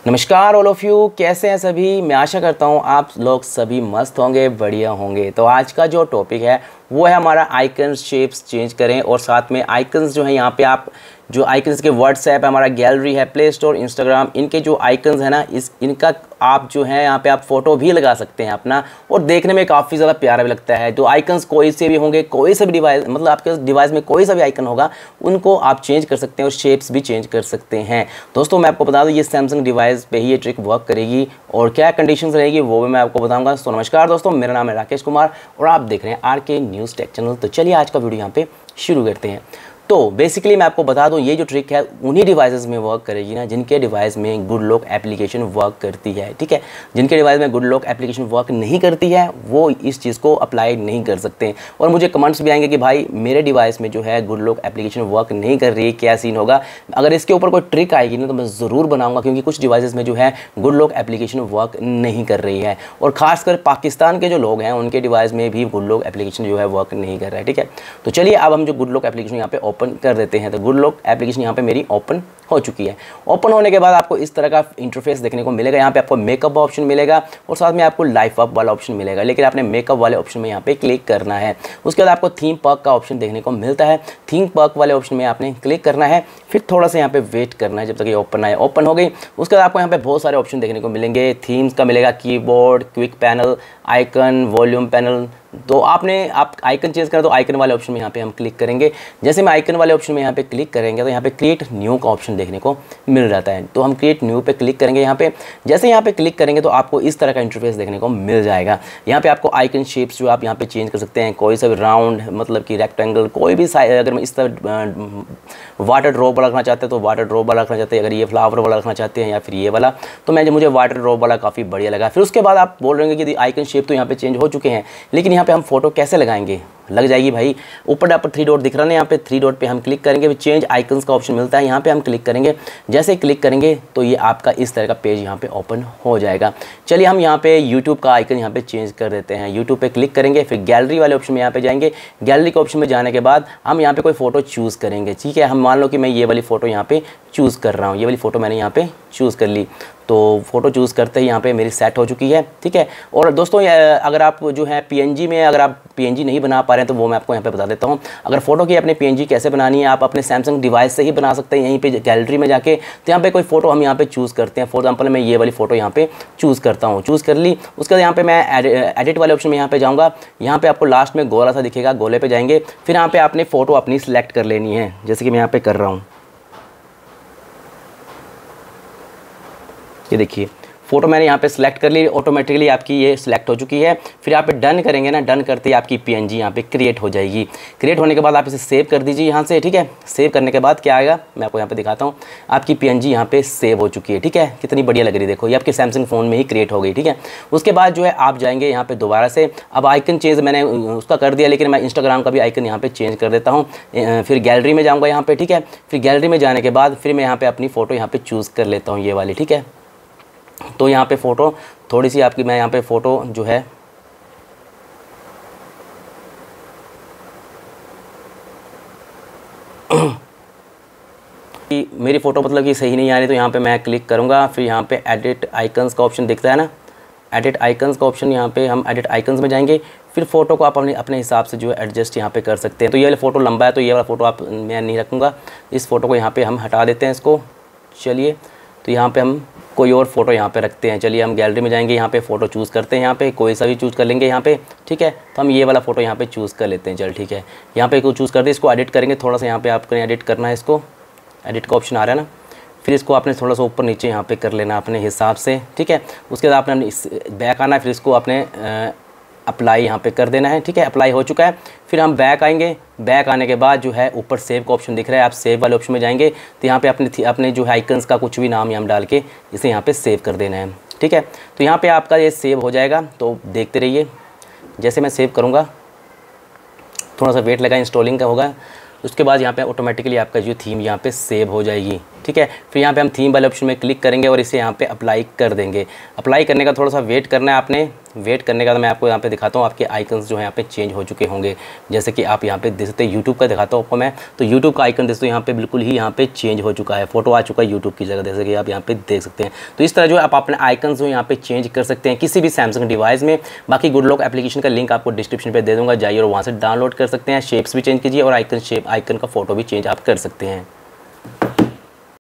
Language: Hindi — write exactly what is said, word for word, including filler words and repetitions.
नमस्कार ऑल ऑफ़ यू, कैसे हैं सभी। मैं आशा करता हूं आप लोग सभी मस्त होंगे, बढ़िया होंगे। तो आज का जो टॉपिक है वो है हमारा आइकन्स शेप्स चेंज करें, और साथ में आइकन्स जो है यहाँ पे आप जो आइकन्स के व्हाट्सएप है, हमारा गैलरी है, प्ले स्टोर, इंस्टाग्राम, इनके जो आइकन्स है ना, इस इनका आप जो है यहाँ पे आप फ़ोटो भी लगा सकते हैं अपना, और देखने में काफ़ी ज़्यादा प्यारा भी लगता है। तो आइकन्स कोई से भी होंगे, कोई से भी डिवाइस, मतलब आपके डिवाइस में कोई सा भी आइकन होगा उनको आप चेंज कर सकते हैं और शेप्स भी चेंज कर सकते हैं। दोस्तों मैं आपको बता दूँ ये सैमसंग डिवाइस पे ही ये ट्रिक वर्क करेगी, और क्या कंडीशंस रहेगी वो भी मैं आपको बताऊँगा। तो नमस्कार दोस्तों, मेरा नाम है राकेश कुमार और आप देख रहे हैं आर के न्यूज़ टेक चैनल। तो चलिए आज का वीडियो यहाँ पे शुरू करते हैं। तो बेसिकली मैं आपको बता दूं ये जो ट्रिक है उन्हीं डिवाइसेस में वर्क करेगी ना जिनके डिवाइस में गुड लॉक एप्लीकेशन वर्क करती है, ठीक है। जिनके डिवाइस में गुड लॉक एप्लीकेशन वर्क नहीं करती है वो इस चीज़ को अप्लाई नहीं कर सकते। और मुझे कमेंट्स भी आएंगे कि भाई मेरे डिवाइस में जो है गुड लॉक एप्लीकेशन वर्क नहीं कर रही है, क्या सीन होगा। अगर इसके ऊपर कोई ट्रिक आएगी ना तो मैं ज़रूर बनाऊँगा, क्योंकि कुछ डिवाइसेस में जो है गुड लॉक एप्लीकेशन वर्क नहीं कर रही है, और ख़ासकर पाकिस्तान के जो लोग हैं उनके डिवाइस में भी गुड लॉक एप्लीकेशन जो है वर्क नहीं कर रहा है, ठीक है। तो चलिए अब हम जो गुड लॉक एप्लीकेशन यहाँ पे ओपन कर देते हैं। तो गुड लॉक एप्लीकेशन यहाँ पे मेरी ओपन हो चुकी है। ओपन होने के बाद आपको इस तरह का इंटरफेस देखने को मिलेगा। यहाँ पे आपको मेकअप ऑप्शन मिलेगा और साथ में आपको लाइफ अप वाला ऑप्शन मिलेगा, लेकिन आपने मेकअप वाले ऑप्शन में यहाँ पे क्लिक करना है। उसके बाद आपको थीम पार्क का ऑप्शन देखने को मिलता है। थीम पार्क वाले ऑप्शन में आपने क्लिक करना है, फिर थोड़ा सा यहाँ पे वेट करना है जब तक ये ओपन आए। ओपन हो गई, उसके बाद आपको यहाँ पे बहुत सारे ऑप्शन देखने को मिलेंगे। थीम्स का मिलेगा, keyboard, quick panel, icon, volume panel. तो आपने आप आइकन चेंज करें तो आइकन वाले ऑप्शन में यहाँ पे हम क्लिक करेंगे। जैसे मैं आइकन वाले ऑप्शन में यहाँ पे क्लिक करेंगे तो यहाँ पे क्रिएट न्यू का ऑप्शन देखने को मिल जाता है। तो हम क्रिएट न्यू पे क्लिक करेंगे। यहाँ पे जैसे यहाँ पे क्लिक करेंगे तो आपको इस तरह का इंटरफेस देखने को मिल जाएगा। यहाँ पे आपको आइकन शेप्स जो आप यहाँ पे चेंज कर सकते हैं, कोई सा भी राउंड, मतलब कि रेक्टेंगल, कोई भी साइज। अगर मैं इस तरह वाटर ड्रॉप वाला रखना चाहते हैं तो वाटर ड्रॉप वाला रखना चाहते हैं, अगर ये फ्लावर वाला रखना चाहते हैं या फिर ये वाला, तो मैं मुझे वाटर ड्रॉप वाला काफ़ी बढ़िया लगा। फिर उसके बाद आप बोल रहे हैं कि आइकन शेप तो यहाँ पे चेंज हो चुके हैं, लेकिन यहाँ पे हम फोटो कैसे लगाएंगे। लग जाएगी भाई, ऊपर यहाँ पर थ्री डॉट दिख रहा है ना, यहाँ पे थ्री डॉट पे हम क्लिक करेंगे, चेंज आइकन्स का ऑप्शन मिलता है, यहाँ पे हम क्लिक करेंगे। जैसे क्लिक करेंगे तो ये आपका इस तरह का पेज यहाँ पे ओपन हो जाएगा। चलिए हम यहाँ पे यूट्यूब का आइकन यहाँ पे चेंज कर देते हैं। यूट्यूब पे क्लिक करेंगे, फिर गैलरी वाले ऑप्शन में यहाँ पे जाएंगे। गैलरी के ऑप्शन में जाने के बाद हम यहाँ पे कोई फोटो चूज़ करेंगे, ठीक है। हम मान लो कि मैं ये वाली फ़ोटो यहाँ पे चूज़ कर रहा हूँ, ये वाली फ़ोटो मैंने यहाँ पे चूज़ कर ली। तो फ़ोटो चूज़ करते ही यहाँ पे मेरी सेट हो चुकी है, ठीक है। और दोस्तों अगर आप जो है पीएनजी में, अगर आप पीएनजी नहीं बना पा रहे हैं तो वो मैं आपको यहाँ पे बता देता हूँ। अगर फ़ोटो की अपने पीएनजी कैसे बनानी है, आप अपने सैमसंग डिवाइस से ही बना सकते हैं। यहीं पे गैलरी में जाके तो यहाँ पे कोई फ़ोटो हम यहाँ पे चूज़ करते हैं। फॉर एग्जाम्पल मैं ये वाली फ़ोटो यहाँ पे चूज़ करता हूँ, चूज़ कर ली। उसके बाद यहाँ पे मैं एडिट वाले ऑप्शन में यहाँ पे जाऊँगा। यहाँ पे आपको लास्ट में गोला सा दिखेगा, गोले पे जाएंगे, फिर यहाँ पे आपने फ़ोटो अपनी सिलेक्ट कर लेनी है, जैसे कि मैं यहाँ पे कर रहा हूँ। ये देखिए फोटो मैंने यहाँ पे सिलेक्ट कर ली, ऑटोमेटिकली आपकी ये सिलेक्ट हो चुकी है। फिर आप डन करेंगे ना, डन करते ही आपकी पीएनजी यहाँ पे क्रिएट हो जाएगी। क्रिएट होने के बाद आप इसे सेव कर दीजिए यहाँ से, ठीक है। सेव करने के बाद क्या आएगा मैं आपको यहाँ पे दिखाता हूँ। आपकी पीएनजी यहाँ पे सेव हो चुकी है, ठीक है। कितनी बढ़िया लग रही है, देखो ये आपके सैमसंग फ़ोन में ही क्रिएट हो गई, ठीक है। उसके बाद जो है आप जाएंगे यहाँ पे दोबारा से। अब आइकन चेंज मैंने उसका कर दिया, लेकिन मैं इंस्टाग्राम का भी आइकन यहाँ पे चेंज कर देता हूँ। फिर गैलरी में जाऊँगा यहाँ पे, ठीक है। फिर गैलरी में जाने के बाद फिर मैं यहाँ पे अपनी फ़ोटो यहाँ पे चूज़ कर लेता हूँ, ये वाली, ठीक है। तो यहाँ पे फ़ोटो थोड़ी सी आपकी, मैं यहाँ पे फ़ोटो जो है कि मेरी फ़ोटो मतलब कि सही नहीं आ रही, तो यहाँ पे मैं क्लिक करूँगा। फिर यहाँ पे एडिट आइकन्स का ऑप्शन दिखता है ना, एडिट आइकन्स का ऑप्शन, यहाँ पे हम एडिट आइकन्स में जाएंगे। फिर फ़ोटो को आप अपने अपने हिसाब से जो है एडजस्ट यहाँ पे कर सकते हैं। तो ये वाला फ़ोटो लंबा है तो ये वाला फ़ोटो आप मैं नहीं रखूँगा, इस फ़ोटो को यहाँ पे हम हटा देते हैं इसको। चलिए तो यहाँ पे हम कोई और फ़ोटो यहाँ पे रखते हैं। चलिए हम गैलरी में जाएंगे, यहाँ पे फ़ोटो चूज़ करते हैं, यहाँ पे कोई सा भी चूज़ कर लेंगे यहाँ पे, ठीक है। तो हम ये वाला फ़ोटो यहाँ पे चूज़ कर लेते हैं, चल ठीक है। यहाँ पे को चूज़ कर दे, इसको एडिट करेंगे थोड़ा सा, यहाँ पे आपको एडिट करना है, इसको एडिट का ऑप्शन आ रहा है ना। फिर इसको आपने थोड़ा सा ऊपर नीचे यहाँ पे कर लेना अपने हिसाब से, ठीक है। उसके बाद आपने इस बैक आना है, फिर इसको आपने अप्लाई यहाँ पे कर देना है, ठीक है। अप्लाई हो चुका है। फिर हम बैक आएंगे। बैक आने के बाद जो है ऊपर सेव का ऑप्शन दिख रहा है, आप सेव वाले ऑप्शन में जाएंगे। तो यहाँ पे अपने अपने जो है आइकन्स का कुछ भी नाम यहाँ डाल के इसे यहाँ पे सेव कर देना है, ठीक है। तो यहाँ पे आपका ये सेव हो जाएगा, तो देखते रहिए। जैसे मैं सेव करूँगा, थोड़ा सा वेट लगा, इंस्टॉलिंग का होगा। उसके बाद यहाँ पे ऑटोमेटिकली आपका जो थीम यहाँ पे सेव हो जाएगी, ठीक है। फिर यहाँ पे हम थीम वाले ऑप्शन में क्लिक करेंगे और इसे यहाँ पे अप्लाई कर देंगे। अप्लाई करने का थोड़ा सा वेट करना है आपने। वेट करने का तो मैं आपको यहाँ पे दिखाता हूँ, आपके आइकन्स जो है यहाँ पे चेंज हो चुके होंगे। जैसे कि आप यहाँ पे देख सकते हैं, यूट्यूब का दिखाता हूँ आपको मैं, तो यूट्यूब का आइकन देखते हो यहाँ पे बिल्कुल ही यहाँ पे चेंज हो चुका है, फोटो आ चुका है यूट्यूब की जगह, जैसे कि आप यहाँ पे देख सकते हैं। तो इस तरह जो है आप अपने आइकन्स जो यहाँ पे चेंज कर सकते हैं किसी भी सैमसंग डिवाइस में। बाकी गुड लॉक एप्लीकेशन का लिंक आपको डिस्क्रिप्शन पे दे दूँगा, जाइए और वहाँ से डाउनलोड कर सकते हैं। शेप्स भी चेंज कीजिए और आइकन शेप आइकन का फोटो भी चेंज आप कर सकते हैं।